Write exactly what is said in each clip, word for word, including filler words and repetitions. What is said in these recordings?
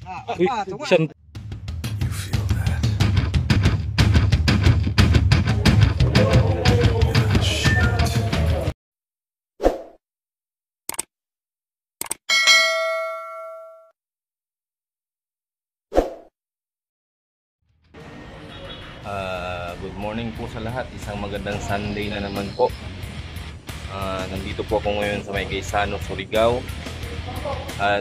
Uy, siyang... Uh, good morning po sa lahat. Isang magandang Sunday na naman po. Uh, nandito po ako ngayon sa may Gaisano, Surigao. At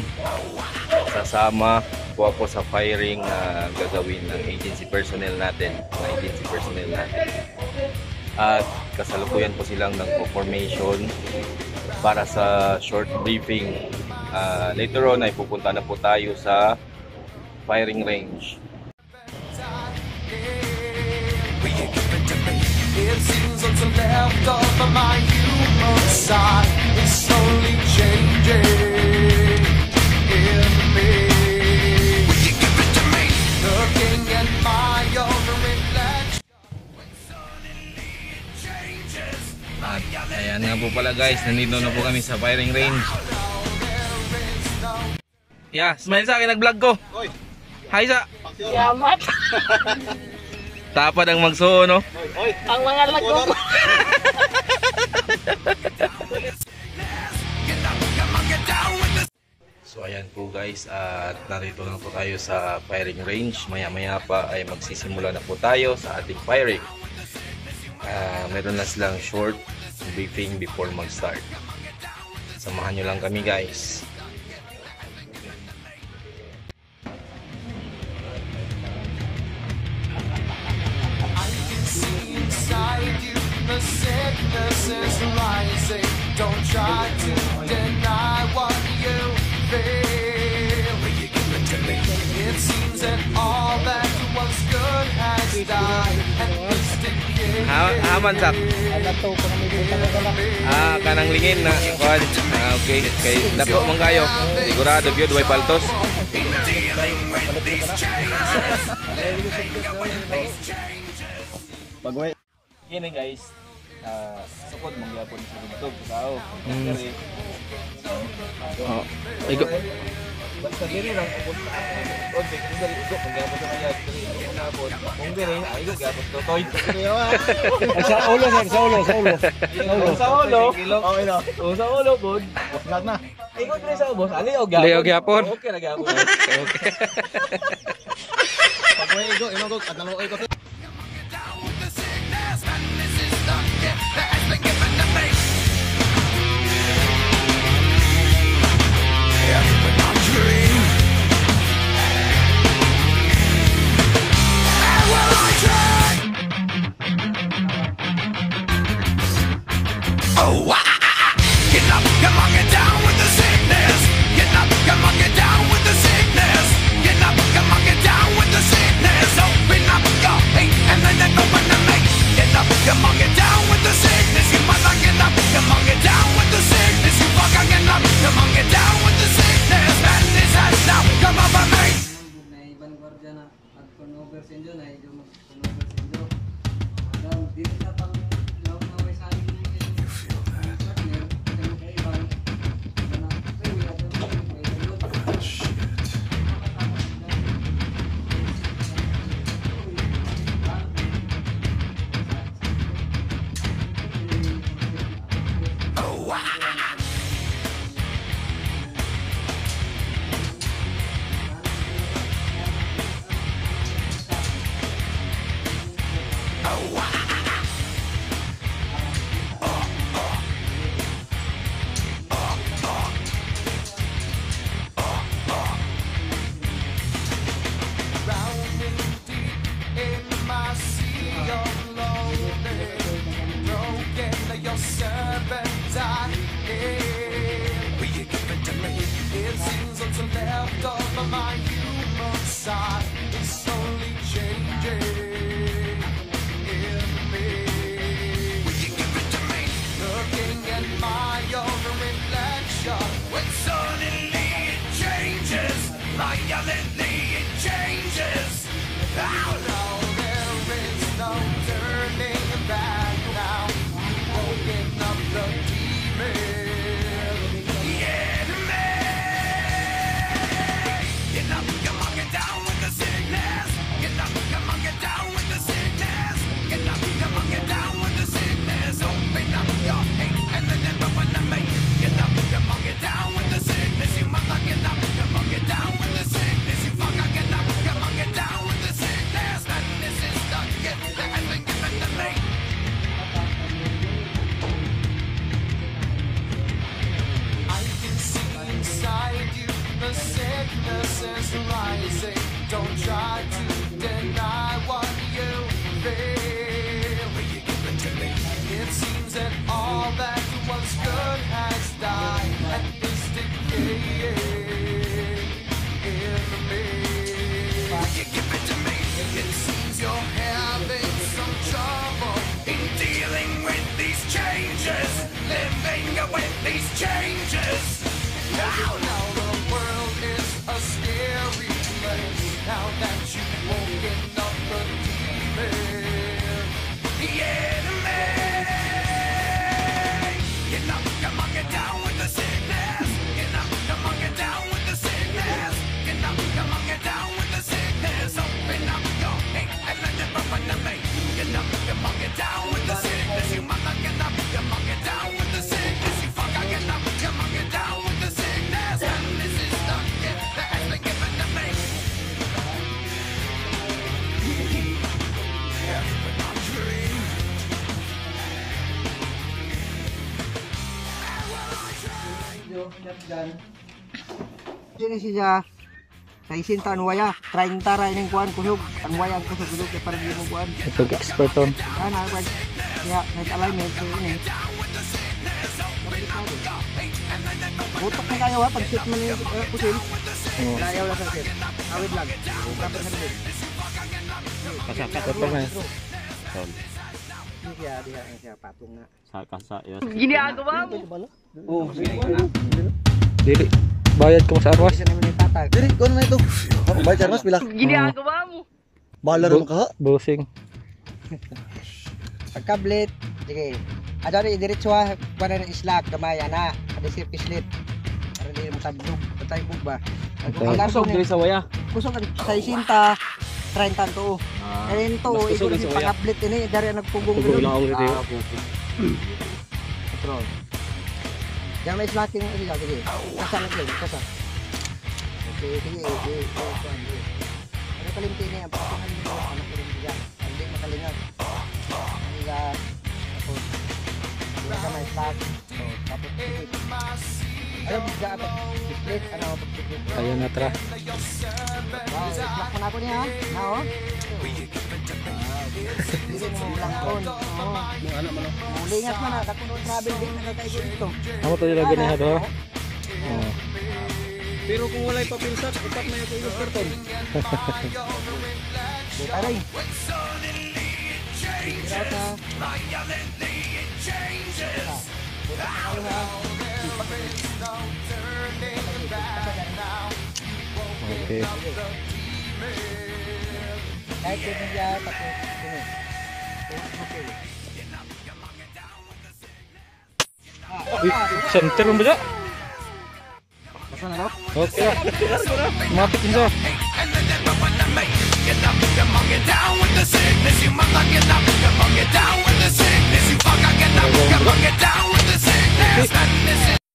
sasama po ako sa firing na gagawin ng agency personnel natin. Ng agency personnel natin. At kasalukuyan po silang nagpo-formation para sa short briefing. Uh, later on ay pupunta na po tayo sa firing range. It seems what's left of my human side is slowly changing in me. Will you give it to me? Looking at my own reflection when suddenly it changes. At ayan nga po pala guys, nandito na po kami sa firing range. Yeah, smile sa akin, nag-vlog ko. Hi sa. Yamat. Tapad ang magsuo, no? Ang mga lago. So ayan po guys, at narito na po tayo sa firing range. Maya maya pa ay magsisimula na po tayo sa ating firing. Uh, meron na silang short briefing before mag-start. Samahan nyo lang kami guys. The sickness is rising. Don't try to deny what you feel. It seems that all that was good has died. And Ha haman sak. Ah, kanang lingin na kuan. Ah, okay. Kay dako man kayo. Sigurado gyud way paltos. Pagway. Gini guys, uh, sukod mangyapon sa dugtog tao. Diri. Oh, igo. Basta diri lang pupunta. Od big diri igo mangyapon sa kaya diri mangyapon. Kung diri ay igo gyapon totoy. Sa ulo sir, sa ulo, sa ulo. Sa ulo. Okay na. O sa ulo bod. Lag na. Igo diri sa ubos. Ali og gyapon. Leo gyapon. Okay ra gyapon. Okay. Pagway igo, inogog at naluoy ko. oh, ah, ah, ah. Get up, come on, get down with the sickness. Get up, come on, get down with the sickness. Get up, come on, get down with the sickness. Open up your hate and then let open the make. Get up, come on, get down with the sickness. You must not get up, come on, get down with the sickness. You fucking get up, come on, get down with the sickness. Man, this has now come over me. darkness is rising. Don't try to deny what you feel. Will you give it to me? It seems that all that was good has died and is decaying in me. Will you give it to me? It seems you're having some trouble in dealing with these changes, living with these changes. Now, now the world is a scary place. Now that you've woken up the demon, the enemy. Get up, come on, get down with the sickness. Get up, come on, get down with the sickness. Get up, come on, get down with the sickness. Open up your hate and let it open to me. Get up, come on, get down with the sickness. You mama, get up, come on, get down with the sickness. You fucker, get up, come on, get down with the sickness. And this is the gift that has been given to me. Yeah, but not dream. Sini siya sa isinta anwaya, trying tara ining kuan kusog, anwaya ang kusog kusog kay para di mo kuan. Ito expert on. Ana ba? Ya, may alignment so ini. Butok na kayo ha, pag shoot man yung uh, kusil. Layaw lang sa sir. Awid lang. Dapat sa sir. Kasakat ito na. Ini siya, diha ang siya patong na. Sa kasa ya. Ginagawa mo. Oh, sige na. Dili. Bayad ko sa arwas. Isa naman yung tatag. Diri, ko na ito. Bayad charmas pila. Ginagawa mo. Bahala naman ka ha. Busing. Pagkablit, sige. Ada rin diretso ha, kuan na islak kamay ana. Ada si pislit. Para di mo tablog, patay bug ba. Kusog diri sa waya. Kusog ang sa isinta. Treinta to. Ayun to, mas kusog ito ang yung sa waya. pang-uplit ini, dari ang nagpugong Pugong gulong. lang ako dito. Ah, okay, okay. Control. Yan may slacking ano dyan, sige. Kasa lang yun, kasa. Okay, sige, sige, sige. Ano kalimti na yan, pakapungan nyo, ano kalimti dyan. Hindi makalingat. Hindi ka, tapos, hindi ka may slack. So, tapos, sige. Alam, bigla ka pag-split, ano, pag-split. Ayan na tra. Wow, slack mo na ako niya, ha? Oo. Hindi mo langkon. Oo. Mulingat man na, dako no travel din na tayo dito. Amo to yung lagi na ha. Oh. Pero kung wala'y papilsat, upat na yung tulos karton. Buka rin. Tira sa. Buka kayo ha. Okay. Kahit yun niya, tapos yun. Okay. Uy, center mo ba? Basta na, no? Okay. Matik din siya. And then they run to me. Get up, come on, get down with the sickness. You mother, get up, come on, get down with the sickness. You fucker, get up, come on, get down with the sickness. And this is